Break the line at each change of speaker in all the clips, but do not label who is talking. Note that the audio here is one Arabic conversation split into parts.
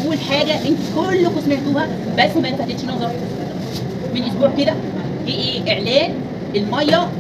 بقول حاجه انتوا كلكم سمعتوها بس ما لفتتش نظر. من اسبوع كده في ايه اعلان الميه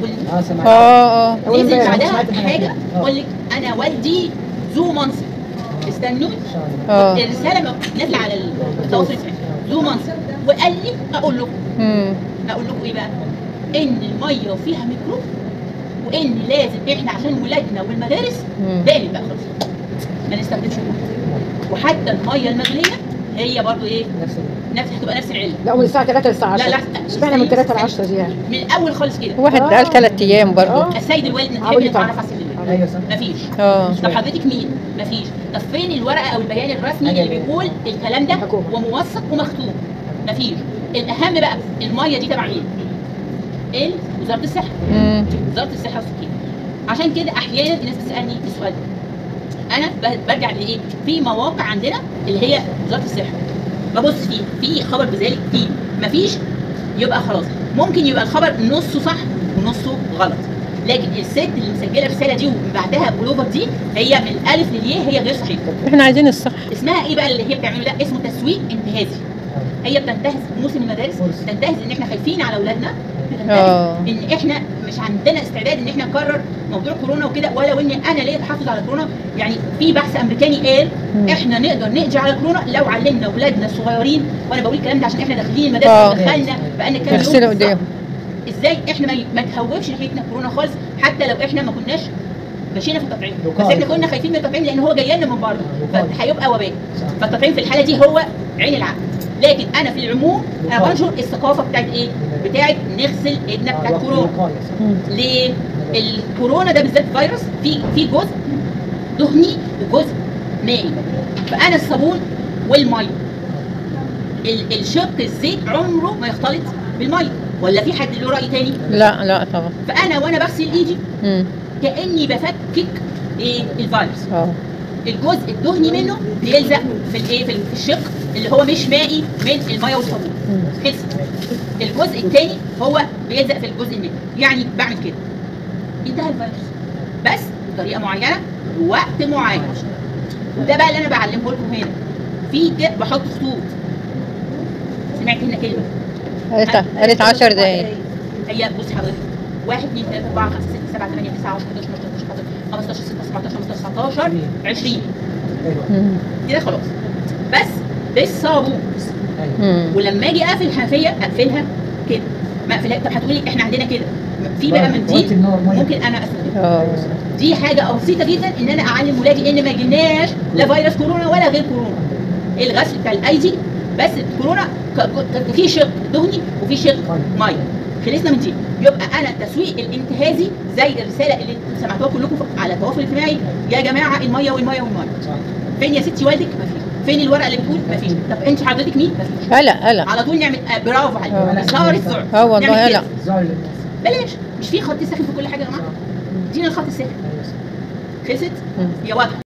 نزل بعدها حاجه تقول لك انا والدي ذو منصب. استنوني الرساله نازله على التواصل الاجتماعي ذو منصب، وقال لي اقول لكم ايه بقى؟ ان الميه فيها ميكروب، وان لازم احنا عشان ولادنا والمدارس دايما بقى خلاص ما نستخدمش الميه. وحتى الميه المغليه هي برضو ايه؟ نفس هتبقى نفس العلم.
لا من الساعه 3 للساعه 10.
لا
اشمعنى من 3 ل 10 دي يعني؟
من الاول خالص كده.
واحد قال 3 ايام برضه.
السيد الوالد نحب نتعرف على السيد الوالد.
ايوه صح.
مفيش.
طب
حضرتك مين؟ مفيش. طب فين الورقه او البيان الرسمي اللي بيقول الكلام ده وموثق ومختوم؟ مفيش. الاهم بقى الميه دي تبع ايه؟ وزاره الصحه. وزاره الصحه والسكان. عشان كده احيانا الناس بتسالني السؤال ده. انا برجع لايه؟ في مواقع عندنا اللي هي وزاره الصحه ببص فيه في خبر بذلك فيه مفيش، يبقى خلاص ممكن يبقى الخبر نصه صح ونصه غلط. لكن الست اللي مسجله الرساله دي ومن بعدها بلوفر دي هي من الالف للياء هي غير صحيحه.
احنا عايزين الصح.
اسمها ايه بقى اللي هي بتعمله ده؟ اسمه تسويق انتهازي. هي بتنتهز موسم المدارس، بتنتهز ان احنا خايفين على اولادنا، ان احنا مش عندنا استعداد ان احنا نكرر موضوع كورونا وكده، ولو ان انا ليه بحافظ على كورونا. يعني في بحث امريكاني قال احنا نقدر نقضي على كورونا لو علمنا اولادنا الصغيرين، وانا بقول الكلام ده عشان احنا داخلين المدارس ودخلنا بقالنا كام يوم ازاي احنا ما نخوفش ناحيتنا كورونا خالص، حتى لو احنا ما كناش مشينا في التطعيم، بس احنا كنا خايفين من التطعيم لان هو جاي لنا من بره فهيبقى وباء. فالتطعيم في الحاله دي هو عين العقل. لكن انا في العموم انا بنشر الثقافه بتاعت ايه؟ بتاعت نغسل ايدنا بتاعت كورونا. ليه؟ الكورونا ده بالذات فيروس في جزء دهني وجزء مائي. فانا الصابون والميه الشق الزيت عمره ما يختلط بالميه، ولا في حد له راي تاني؟
لا طبعا.
فانا وانا بغسل ايدي كاني بفكك ايه؟ الفيروس. الجزء الدهني منه بيلزق في الايه؟ في الشق اللي هو مش مائي من الميه والصابون. خلص. الجزء الثاني هو بيلزق في الجزء المائي، يعني بعمل كده انتهى الفيروس، بس بطريقه معينه ووقت معين. وده بقى اللي انا بعلمه لكم هنا. في بحط خطوط. سمعت هنا كلمه
قالت 10 دقايق.
هي بص حضرتك 1 2 3 4 5 6 7 8 9 10 11 12 13 15 16 17 18 19 20 كده خلاص. بس بالصابون. ولما اجي اقفل الحنفيه اقفلها كده ما اقفلها. طب هتقولي احنا عندنا كده في بقى منديل ممكن انا استخدمه. دي حاجه بسيطه جدا ان انا اعلم ولادي ان ما يجيناش لا فيروس كورونا ولا غير كورونا. الغسل بتاع الايدي بس كورونا في شق دهني وفي شق ميه. خلصنا من دي. يبقى انا التسويق الانتهازي زي الرساله اللي سمعتوها كلكم على التواصل الاجتماعي، يا جماعه الميه والميه والميه. فين يا ستي والدك؟ مفيش. فين الورقه اللي بتقول؟ مفيش. طب انت حضرتك مين؟ مفيش.
هلا على
طول نعمل برافو عليك. اظهار السرعه.
والله هلا
بلاش. مش في خط ساخن في كل حاجه يا جماعه؟ ادينا الخط الساخن. خلصت؟ هي واضحه.